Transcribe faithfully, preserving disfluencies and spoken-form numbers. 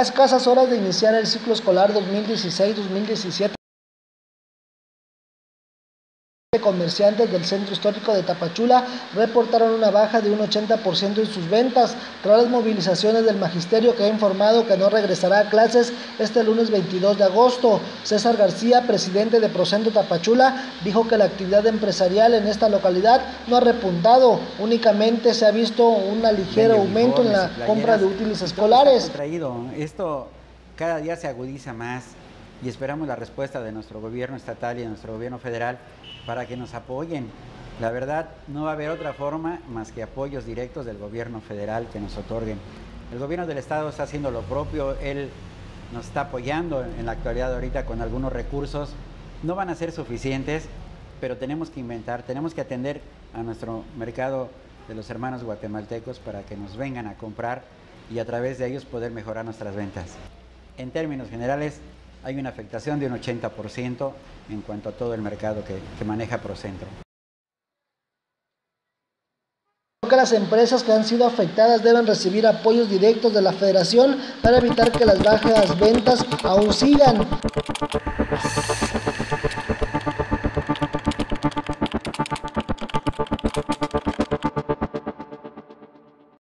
A escasas horas de iniciar el ciclo escolar dos mil dieciséis dos mil diecisiete, comerciantes del centro histórico de Tapachula reportaron una baja de un ochenta por ciento en sus ventas tras las movilizaciones del magisterio, que ha informado que no regresará a clases este lunes veintidós de agosto. César García, presidente de Procentro Tapachula, dijo que la actividad empresarial en esta localidad no ha repuntado, únicamente se ha visto un ligero aumento en la compra de útiles escolares. Esto cada día se agudiza más y esperamos la respuesta de nuestro gobierno estatal y de nuestro gobierno federal para que nos apoyen. La verdad, no va a haber otra forma más que apoyos directos del gobierno federal que nos otorguen. El gobierno del estado está haciendo lo propio, él nos está apoyando en la actualidad ahorita con algunos recursos. No van a ser suficientes, pero tenemos que inventar, tenemos que atender a nuestro mercado de los hermanos guatemaltecos para que nos vengan a comprar y a través de ellos poder mejorar nuestras ventas. En términos generales, hay una afectación de un ochenta por ciento en cuanto a todo el mercado que, que maneja Procentro. Que las empresas que han sido afectadas deben recibir apoyos directos de la Federación para evitar que las bajas ventas aún sigan.